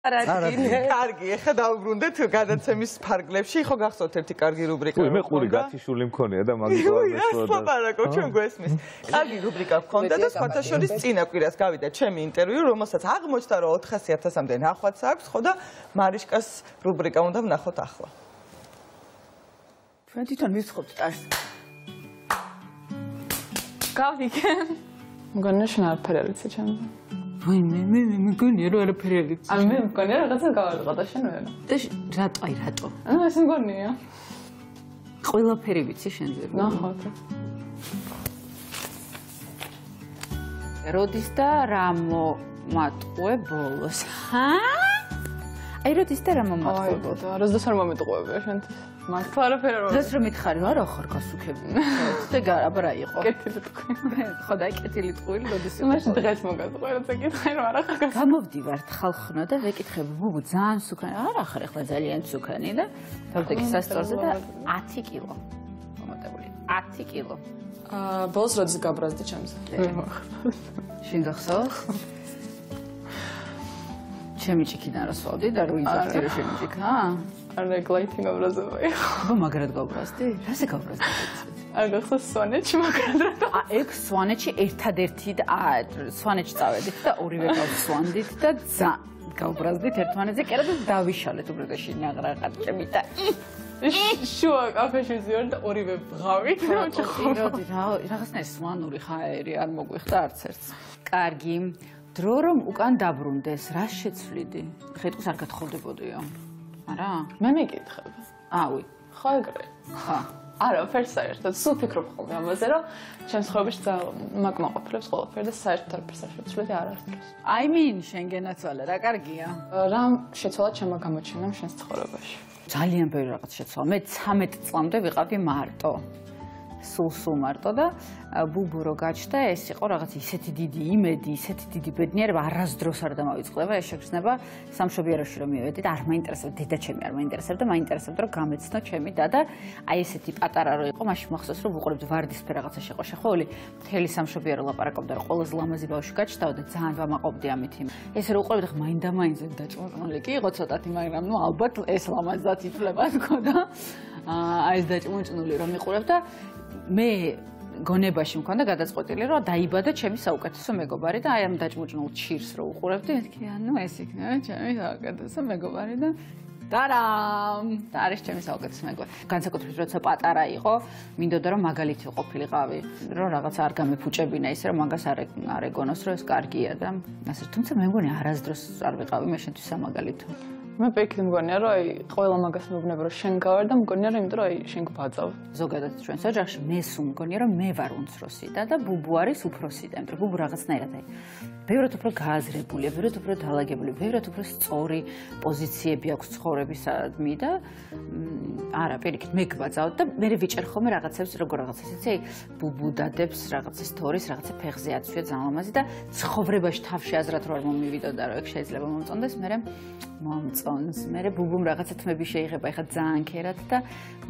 კარგი, ეხლა დავუბრუნდეთ გადაცემის ფარგლებში. ხო გახსოვთ ერთი კარგი რუბრიკა. მე ყური გათიშული მქონია და მაგის ლაპარაკობ ჩვენ გვესმის. კარგი რუბრიკა მქონდა და სხვათა შორის წინა კვირას გავიდა ჩემი ინტერვიუ, რომელსაც აღმოჩნდა რომ 400.000-მდე ნახვაც აქვს, ხო და მარიშკას რუბრიკა უნდა ვნახოთ ახლა. ჩვენ თვითონ ვიცხოვთ ტაშს. გავიგენ. მგონია შენ არაფერი არ იცი ჩემზე. მე მგონია რომ არაფერი არ იცი. მე მგონია რაღაცა გავარდა და შენ ვერ. რატო? ეს მგონია. ყველაფერი ვიცი შენზე. ნახოთ. როდის და რა მომატყუე ბოლოს? აი როდის და რა მომატყუე ბოლოს? როდის არ მომეტყუებია შენთვის? მართლა არაფერი არ დღეს რომ მითხარი არა ხარ გასუქებული. და აბა რა იყო? კეთილი თქვი. ხო და კეთილი ტყუილი როდის იყო? მაშინ დღეს მოგატყუე რა წაკითხე რომ არა ხარ. გამოვდივართ ხალხნა და ვეკითხები ბუბუ ძალიან სუქანი არა ხარ ახლა ძალიან სუქანი და დავდექი სასწორზე და 10 კილო მომატებული 10 კილო. ბოლოს როდის გაბრაზდი ჩემზე? შენ გახსოვს? ჩემი ჭიქიდან რა სვავდი და რო იზარდი რა ჩემი ჭიქა? არა გლაითი გაბრაზება იყო. აბა მაგრად გავბრაზდი? რაზე გავბრაზდი? არ გახსოვს სვანეთში მაგრად. ეგ სვანეთში ერთადერთი და სვანეთში წავედით და ორივე გავსვანდით და გავბრაზდით ერთმანეთზე კერა და დავიშალეთ უბრალოდ შინაღრა ყარჭები და შუა კაფეში ვიზიარ და ორივე ბღავით. რაღაცნაირი სვანური ხაერი არ მოგვიხდა არც ერთს. კარგი. დრო რომ უკან დაბრუნდეს, რა შეცვლიდი? ხეთყს არ გათხოვდებოდიო. არა? მე მეკითხებ. აუი. ხო ეგრე. ხა. არა, ფერს საერთოდ სულ ფიქრობ ხოლმე ამაზე, რომ ჩემს ხოვებში მაგმაყოფილებს ყველაფერი და საერთოდ არაფერს არ შეცვლიდი არასდროს. I mean, შენ გენაცვალე, რა კარგია. რა შეცვალა ჩემმა გამოჩენამ შენს ცხოვრებაში? ძალიან ბევრი რაღაც შეცვალა. მე 13 წლამდე ვიყავდი მარტო. სულ მარტო და ბუბუ რო გაჩნდა ეს იყო რაღაც ისეთი დიდი იმედი, ისეთი დიდი ბედნიერება არასდროს არ დამავიწყდება ეს შეგრძნება სამშობიაროში რომ მივედი და არ მაინტერესებდა დედა ჩემი არ მაინტერესებდა, მაინტერესებდა რომ გამეცნო ჩემი და აი ესეთი პატარა რო იყო, მაშინ მახსოვს რომ ვუყურებდი ვარდისფერ რაღაცა შეყო შეხული, მთელი სამშობიარო ლაპარაკობდა რომ ყველაზე ლამაზი ბავშვი გაჩნდა და ძალიან ვამაყობდი ამით. ესე რო უყურებდი ხა მაინდა-მაინც დაჭმოჭმული კი იყო ცოტათი, მაგრამ ნუ ალბათ ეს ლამაზად ითვლება თქო და აი ეს დაჭმოჭმული რომ იყურებ და მე გონებაში მქონდა გადაწყვეტილი რომ დაიბადა ჩემი საუკეთესო მეგობარი და აი ამ დაჭმოჭმულ ჩირს რო უყურებდი მეთქი ანუ ეს იქნება ჩემი საუკეთესო მეგობარი და ტარამ და არის ჩემი საუკეთესო მეგობარი განსაკუთრებით როცა პატარა იყო მინდოდა რომ მაგალითი ყოფილიყავი რომ რაღაცა არ გამეფუჭებინა ისე რომ მაგას არ ეგონოს რომ ეს კარგია და ასე თუმცა მე მგონი არასდროს არ ვიყავი მე შენთვის სამაგალითო მე პექი მგონია რომ აი ყველა მაგას მოგნება რომ შენ გავარ და მგონია რომ იმიტომ რომ აი შენ გვბაძავ. ზოგადად ჩვენს ოჯახში მე სულ მგონია რომ მე ვარ უმცროსი და ბუბუ არის უფროსი და იმიტომ ბუბუ რაღაცნაირად აი ბევრად უფრო გააზრებულია, ბევრად უფრო დაალაგებული, ბევრად უფრო სწორი პოზიციები აქვს ცხოვრებისადმი და არა პირიქით მე გვბაძავ და მე ვიჭერ ხოლმე რაღაცებს როგორ რაღაცას იცი აი ბუბუ დადებს რაღაცა სტორის რაღაცა ფეხზე აცვია ძალიან ლამაზი და ცხოვრებაში თავში აზრად რო არ მომივიდოდა რომ ეგ შეიძლება მომწონდეს მე მომწონს. მე ბუბუმ რაღაცა თმები შეიღება, ეხლა ძალიან ქერად და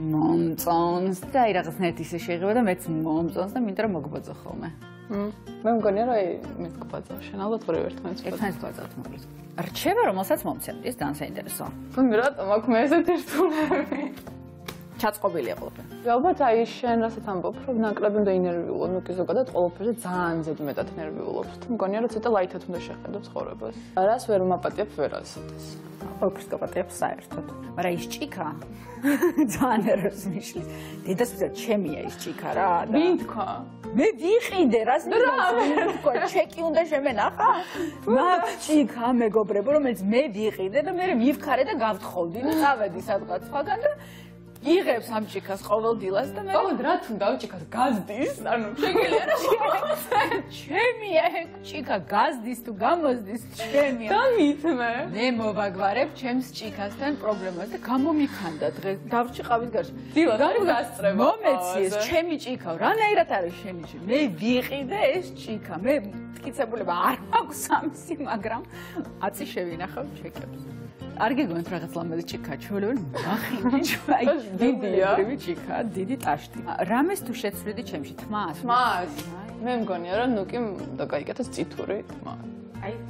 მომწონს და აი რაღაცნაირად ისე შეიღება და მეც მომწონს და მინდა რომ მოგვბაძო ხოლმე. მე მგონია რომ აი მე გვბაძავ შენ ალბათ ორივე ერთმანეთს გვბაძავთ მოკლედ. რჩება რომელსაც მომცემთ ის ძალიან საინტერესოა. მე რატომ აქ მე ესეთი რთულები? ჩაწყობილია ყველაფერი. ალბათ აი შენ რასაც ამბობ რომ ნაკლები უნდა ინერვიულო, ნუ კი ზოგადად ყველაფერზე ძალიან ზედმეტად ნერვიულობ. მგონია რომ ცოტა ლაითად უნდა შეხედო ცხოვრებას. რას ვერ მაპატიებ ვერასოდეს. ყველაფერს გაპატიებ საერთოდ. მაგრამ ის ჭიქა ძალიან ერებს მიშლის. დედას ვიზა ჩემია ის ჭიქა რა. ვინ თქვა? მე ვიყიდე რას თქვა ჩეკი უნდა შემენახა? მაგ ჭიქა მეგობრებო რომელიც მე ვიყიდე და მე მივქარე და გავთხოვდი და წავედი სადღაც სხვაგან და იღებს ამ ჭიქას ყოველ დილას და მე რა თუნდა ჭიქას გაზდის ანუ შეგელია რა ჩემია ეგ ჭიქა გაზდის თუ გამოზდის ჩემია დამითმე მე მოვაგვარებ ჩემს ჭიქასთან პრობლემას და გამომიქანდა დღეს დავრჩი ყავის გარშე დილას არ გასწრება მომეციეს ჩემი ჭიქა რანაირად არის შენი ჭიქა მე ვიყიდე ეს ჭიქა მე მტკიცებულება არ მაქვს სამსი მაგრამ აწი შევინახავ ჩეკებს არ გეგონთ რაღაც ლამაზი ჭიქა ჩვეულებრივ ნახინი აი დიდია ჭიქა დიდი ტაშტი რამეს თუ შეცვლიდი ჩემში თმას მე მგონია რომ ნუ კი უნდა გაიკეთოს წითური თმა აი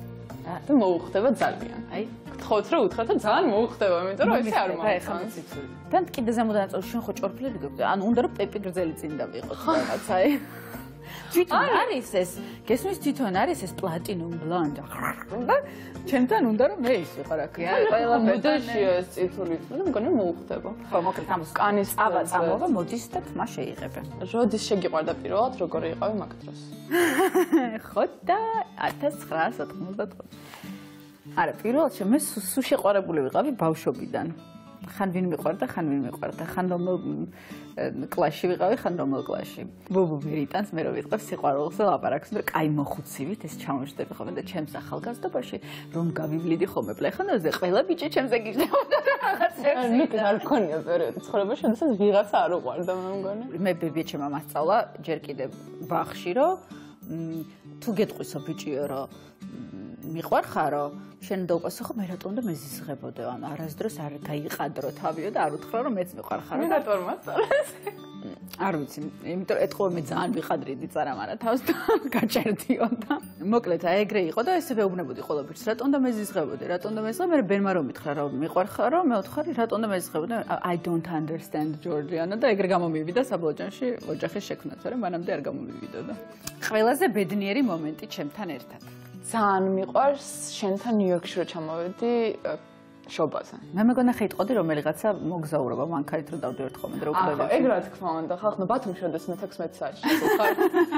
და მოუხდება ძალიან. აი, გთხოვთ რომ უთხრათ და ძალიან მოუხდება, იმიტომ რომ ესე არ მოხდება. და კიდე ზემოდან წავ შენ ხო ჭორფლები გქონდა. ანუ უნდა რომ პეპი გრძელი წინ დავიყოთ რაღაცა. თვითონ არის ეს, გესმის თვითონ არის ეს პლატინუმ ბლონდ. და ჩემთან უნდა რომ მე ის ვიყო რა ქვია. ყველა მოდაშია ეს წითელი წვი და მგონი მოუხდება. ხო, მოკლედ ამას კანის აბა წამოვა, მოდის და თმა შეიღებე. როდის შეგიყვარდა პირველად, როგორი იყავი მაგ დროს? ხო და 1995. არა, პირველად მე სულ შეყვარებული ვიყავი ბავშვობიდან. ხან ვინ მიყვარდა, ხან ვინ მიყვარდა, ხან რომელ კლასში ვიყავი, ხან რომელ კლასში. ბუბუ ვირიტანს მე რო ვიტყვი სიყვარულს და ლაპარაკს, და კაი მოხუცივით ეს ჩამოშდები ხოლმე და ჩემს ახალგაზრდობაში რომ გავივლიდი ხოლმე პლეხანაზე, ყველა ბიჭი ჩემზე გიждდებოდა რაღაცებს. ნიკ არ ქონია პერიოდი ცხოვრებაში, როდესაც ვიღაცა არ უყვარდა მე მგონი. მე ბებიაჩემ მასწავლა ჯერ კიდე ბაღში რომ თუ გეტყვისო ბიჭიო რომ მიყვარხარო შენ დაუპასო ხო მე რატომ და მეზიზღებოდე ანუ არასდროს არ გაიყადრო თავიო და არ უთხრა რომ მეც მიყვარხარო მე რატომ მასწავლეს არ ვიცი იმიტომ ეთქო მე ძალიან ვიხადრიდი წარამარა თავს და გაჭერდიოდა მოკლედ აი ეგრე იყო და ესე ვეუბნებოდი ყოველთვის რატომ და მეზიზღებოდე რატომ და მეზიღე მე ბერმა რომ მითხრა რომ მიყვარხარო მე ვთქვი რატომ და მეზიზღებოდე I don't understand Georgiana და ეგრე გამომივიდა საბოლოოში ოჯახის შექმნაც არა მანამდე არ გამომივიდოდა ყველაზე ბედნიერი მომენტი ჩემთან ერთად ძალიან მიყვარს შენთან ნიუ-იორკში რომ ჩამოვედი შობაზე. მე მეგონა ხეიტყოდი რომელიღაცა მოგზაურობა მანქანით რომ დავდივართ ხოლმე და უყურებდი. ახლა ეგ რა თქმა უნდა, ხალხო ბათუმში შევდეს მე 16 საათში ხარ.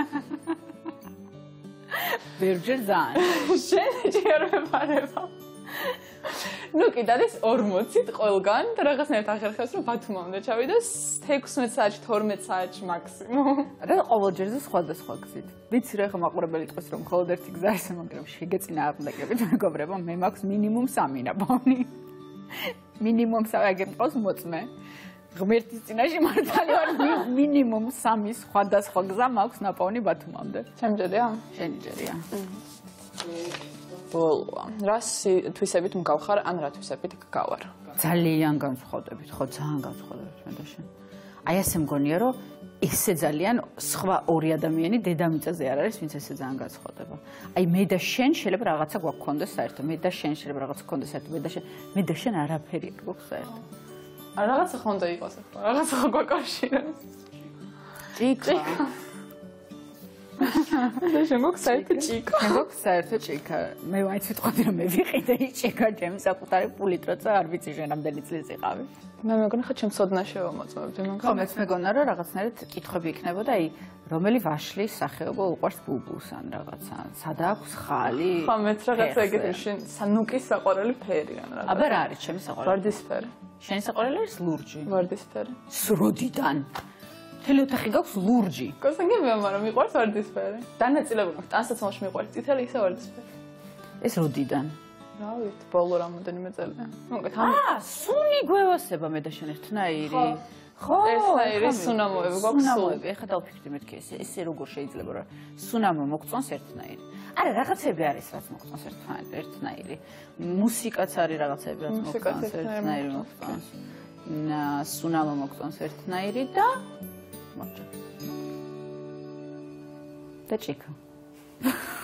ვერჯერ ძალიან. შენ ჯერ მეფარება. ნუ კი დადეს 40-ით ყველგან და რაღაცნაირად ახერხებს რომ ბათუმამდე ჩავიდე 16 საათში 12 საათში მაქსიმუმ. რა ყოველჯერზე სხვადასხვა გზით. ვიცი რა ხა მაყურებელი ტყვის რომ მხოლოდ ერთი გზა არის მაგრამ შეგეწინა აპლიკებით მეგობრებო მე მაქვს მინიმუმ 3 ნაპოვნი. მინიმუმ 3 აგერ მყავს მოწმე. ღმერთის წინაშე მართალი ვარ მინიმუმ 3 სხვადასხვა გზა მაქვს ნაპოვნი ბათუმამდე. ჩემჯერია? შენიჯერია. ბოლოა. რა თვისებით მგავხარ ან რა თვისებით გავარ? ძალიან განსხვავდებით, ხო, ძალიან განსხვავდებით მე და შენ. აი ასე მგონია რომ ესე ძალიან სხვა ორი ადამიანი დედამიწაზე არ არის, ვინც ესე ძალიან განსხვავდება. აი მე და შენ შეიძლება რაღაცა გვაქვს საერთო, მე და შენ შეიძლება რაღაცა გვქონდეს საერთო, მე და შენ არაფერი არ გვაქვს საერთო. არა რაღაცა ხონდა იყოს ახლა, რაღაცა გვაკავშირებს. ჭიქა. და შენ გვაქვს საერთო ჭიქა. შენ გვაქვს საერთო ჭიქა. მე ვაიც ვიტყოდი რომ მე ვიყიდე ის ჭიქა ჩემი საკუთარი პულით, როცა არ ვიცი შენ რამდენი წლის იყავი. მე მეგონა ხა ჩემ სოდნა შევამოწმებდი მაგას. ხო, მეც მეგონა რომ რაღაცნაირად კითხვები იქნებოდა, აი, რომელი ვაშლის სახეობა უყვარს ბუბულს ან რაღაცა. სად აქვს ხალი? ხო, მეც რაღაცა ეგეთი შენ სანუკის საყვარელი ფერი ან რაღაცა. აბა რა არის ჩემი საყვარელი? ვარდისფერი. შენი საყვარელი არის ლურჯი. ვარდისფერი. სროდიდან. მთელი ოთახი გაქვს ლურჯი. გასაგებია, მაგრამ მიყვარს ვარდისფერი. დანაწილებული მაქვს, ტანსაცმელში მიყვარს წითელი ისე ვარდისფერი. ეს როდიდან? რა ვიცი, ბოლო რამოდენიმე წელია. მოგეთ ამ სუნი გვევასება მე და შენ ერთნაირი. ხო, ერთნაირი სუნამოები გვაქვს. სუნამოები, ეხლა დავფიქრდი მეთქი ესე როგორ შეიძლება რა სუნამო მოგწონს ერთნაირი. არა, რაღაცები არის რაც მოგწონს ერთნაირი. მუსიკაც არის რაღაცები რაც მოგწონს ერთნაირი მოგწონს. სუნამო მოგწონს ერთნაირი და მოჭა. და ჭიქა.